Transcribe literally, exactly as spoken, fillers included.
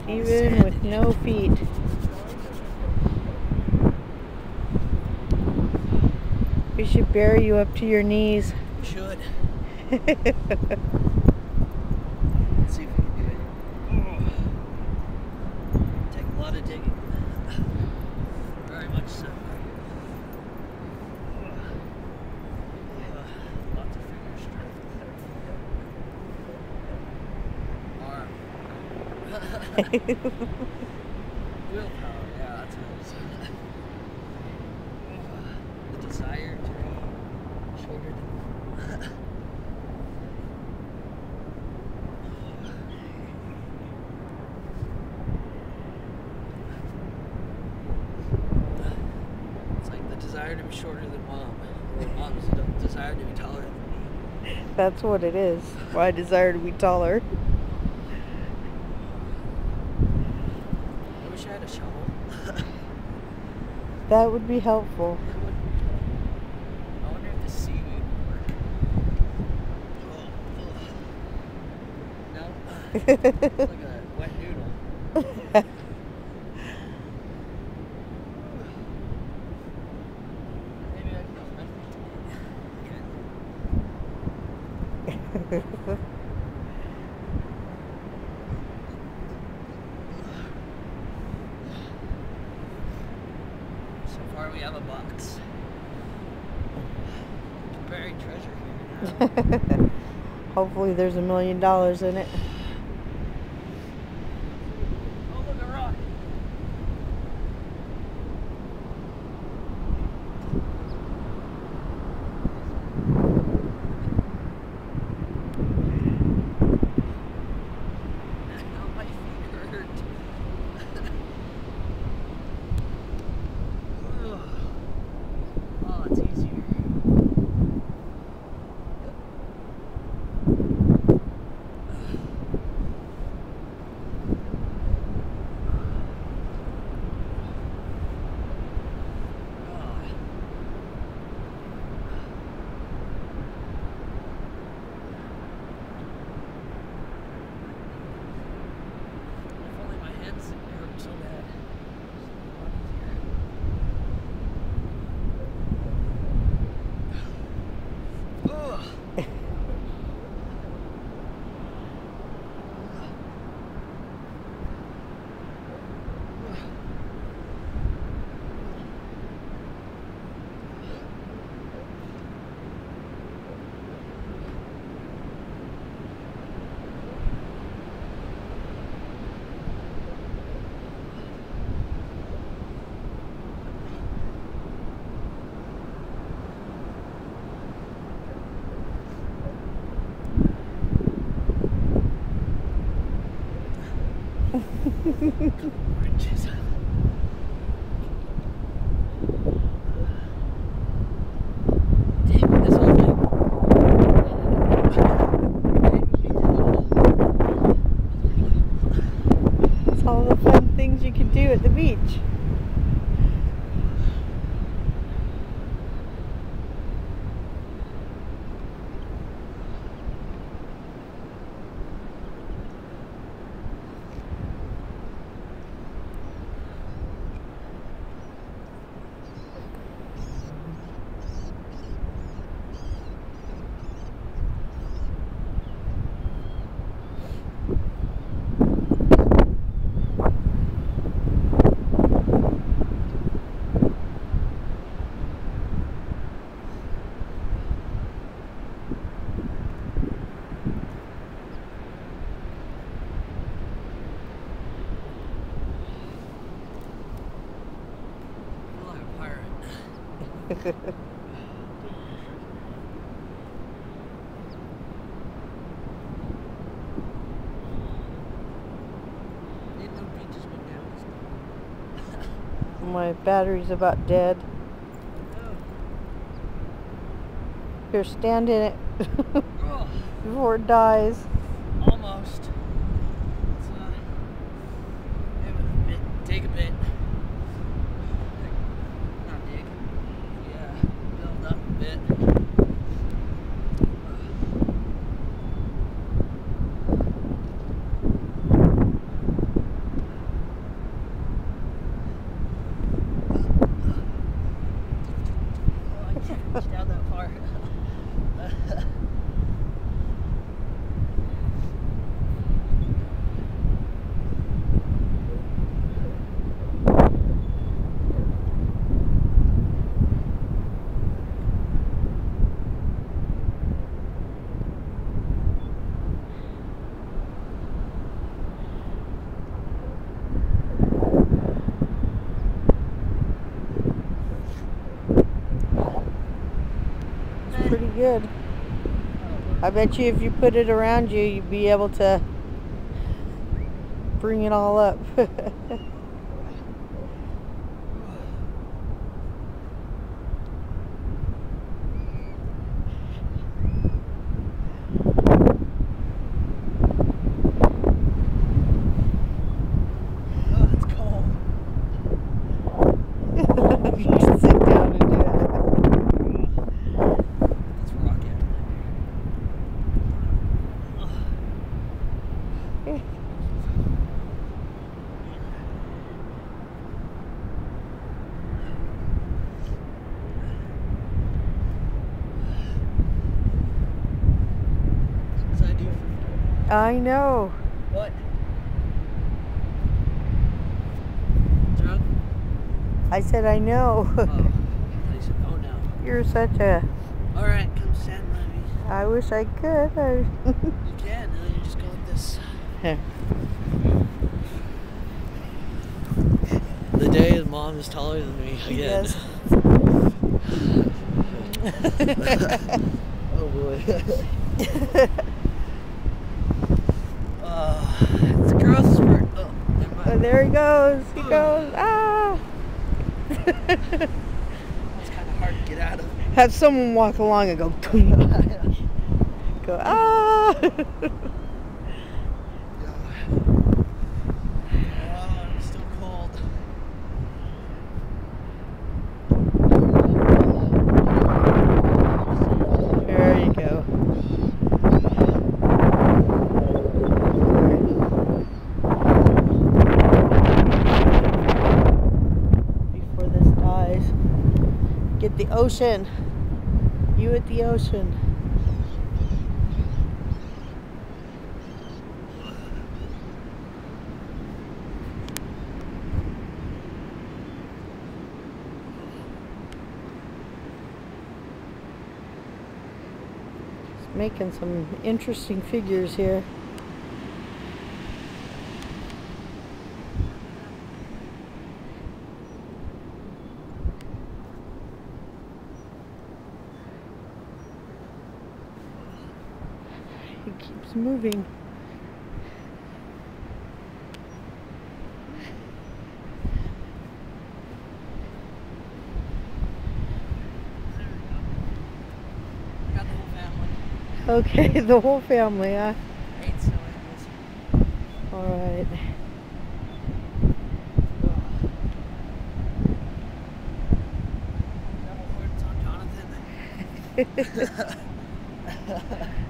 Even with no feet. We should bury you up to your knees. We should. Let's see if we can do it. Take a lot of digging. Very much so. Lots of finger strength. Arm. Willpower, yeah, that's what it is. The desire to be shorter than It's like the desire to be shorter than mom, or mom's desire to be taller than me. That's what it is. My desire to be taller. I wish I had a shovel. That would be helpful. I wonder if the seaweed would work. No? It's like a wet noodle. Maybe I can use my feet. So far we have a box. Buried treasure here. Hopefully there's a million dollars in it. Oh, look, a rock. Now my feet hurt. Oh, it's easier. If only my hands didn't hurt so bad. Ugh. Oranges. Dang, this whole thing. It's all the fun things you can do at the beach. My battery's about dead. Here, stand in it before it dies. Almost. Let's, uh, give it a bit. Take a bit. Not dig. Yeah, build up a bit. good. I bet you if you put it around you, you'd be able to bring it all up. You can sit down and do it. Let's rock it. What's I do for I know. what? Drunk? I said I know. Oh, I thought you said oh no. You're such a... Alright, come stand by me. I wish I could. I... You can, and then you just go like this. The day his mom is taller than me again. Yes. Oh boy. uh, it's a growth spurt. Oh, never mind. Oh, there he goes. He goes. Ah! It's kind of hard to get out of. Have someone walk along and go. Go. Ah! Oh, I'm still cold. There you go. Before this dies, get the ocean. You at the ocean. It's making some interesting figures here. He keeps moving. Got the whole family. Okay, the whole family, huh? Eight snow angels. Alright. Double horns on Jonathan.